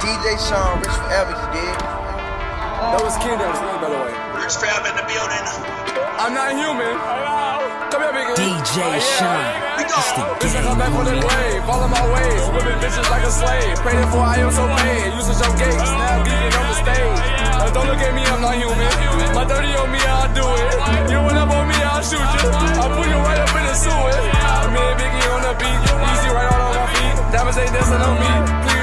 DJ Sean, Rich Forever, you did. That was Kingdom, by the way. Rich Forever in the building. I'm not human. Come here, big DJ Sean. Listen, come back for the grave. Follow my ways. Whipping bitches like a slave. Praying for I am so paid. Using some gates. Now beating on the stage. Don't look at me, I'm not human. My 30 on me, I'll do it. You went up on me, I'll shoot you. I'll put you right up in the sewer. I'm here, Biggie on the beat. Easy right out on my feet. Diamonds ain't dancing on me.